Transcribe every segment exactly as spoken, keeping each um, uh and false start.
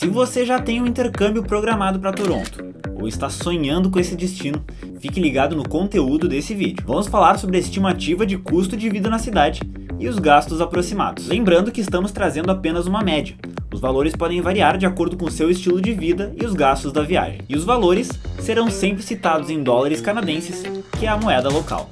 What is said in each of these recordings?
Se você já tem um intercâmbio programado para Toronto, ou está sonhando com esse destino, fique ligado no conteúdo desse vídeo. Vamos falar sobre a estimativa de custo de vida na cidade e os gastos aproximados. Lembrando que estamos trazendo apenas uma média. Os valores podem variar de acordo com o seu estilo de vida e os gastos da viagem. E os valores serão sempre citados em dólares canadenses, que é a moeda local.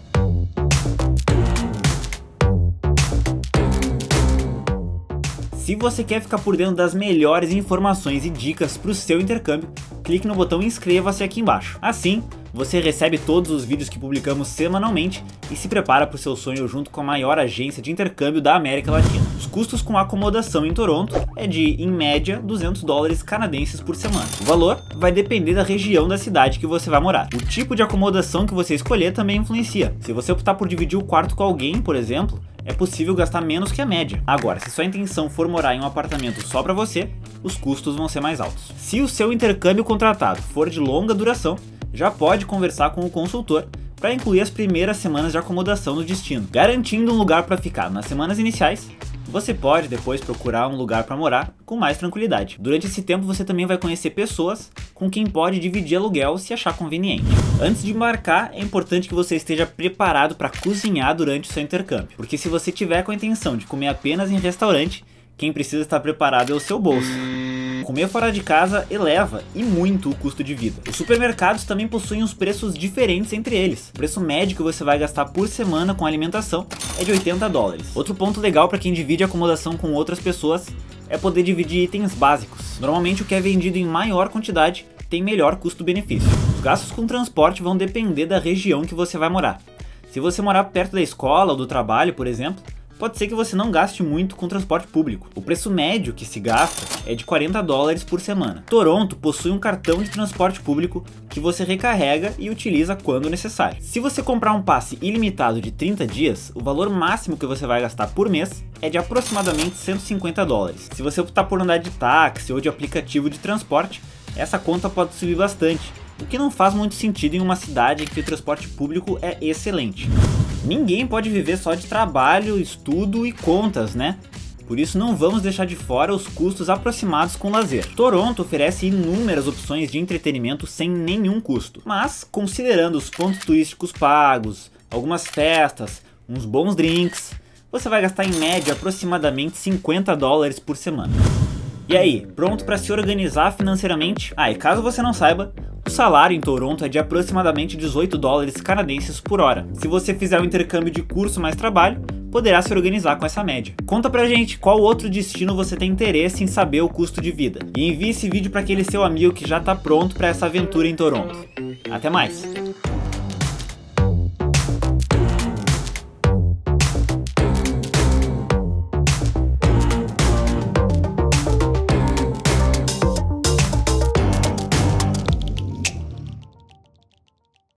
Se você quer ficar por dentro das melhores informações e dicas para o seu intercâmbio, clique no botão inscreva-se aqui embaixo. Assim, você recebe todos os vídeos que publicamos semanalmente e se prepara para o seu sonho junto com a maior agência de intercâmbio da América Latina. Os custos com acomodação em Toronto é de, em média, duzentos dólares canadenses por semana. O valor vai depender da região da cidade que você vai morar. O tipo de acomodação que você escolher também influencia. Se você optar por dividir o quarto com alguém, por exemplo, é possível gastar menos que a média. Agora, se sua intenção for morar em um apartamento só para você, os custos vão ser mais altos. Se o seu intercâmbio contratado for de longa duração, já pode conversar com o consultor para incluir as primeiras semanas de acomodação no destino, garantindo um lugar para ficar nas semanas iniciais. Você pode depois procurar um lugar para morar com mais tranquilidade. Durante esse tempo você também vai conhecer pessoas com quem pode dividir aluguel se achar conveniente. Antes de embarcar, é importante que você esteja preparado para cozinhar durante o seu intercâmbio, porque se você tiver com a intenção de comer apenas em restaurante, quem precisa estar preparado é o seu bolso. Comer fora de casa eleva e muito o custo de vida. Os supermercados também possuem uns preços diferentes entre eles. O preço médio que você vai gastar por semana com alimentação é de oitenta dólares. Outro ponto legal para quem divide acomodação com outras pessoas é poder dividir itens básicos. Normalmente o que é vendido em maior quantidade tem melhor custo-benefício. Os gastos com transporte vão depender da região que você vai morar. Se você morar perto da escola ou do trabalho, por exemplo, pode ser que você não gaste muito com transporte público. O preço médio que se gasta é de quarenta dólares por semana. Toronto possui um cartão de transporte público que você recarrega e utiliza quando necessário. Se você comprar um passe ilimitado de trinta dias, o valor máximo que você vai gastar por mês é de aproximadamente cento e cinquenta dólares. Se você optar por andar de táxi ou de aplicativo de transporte, essa conta pode subir bastante, o que não faz muito sentido em uma cidade em que o transporte público é excelente. Ninguém pode viver só de trabalho, estudo e contas, né? Por isso não vamos deixar de fora os custos aproximados com lazer. Toronto oferece inúmeras opções de entretenimento sem nenhum custo, mas considerando os pontos turísticos pagos, algumas festas, uns bons drinks, você vai gastar em média aproximadamente cinquenta dólares por semana. E aí, pronto para se organizar financeiramente? Ah, e caso você não saiba, o salário em Toronto é de aproximadamente dezoito dólares canadenses por hora. Se você fizer um intercâmbio de curso mais trabalho, poderá se organizar com essa média. Conta pra gente qual outro destino você tem interesse em saber o custo de vida. E envie esse vídeo para aquele seu amigo que já tá pronto para essa aventura em Toronto. Até mais!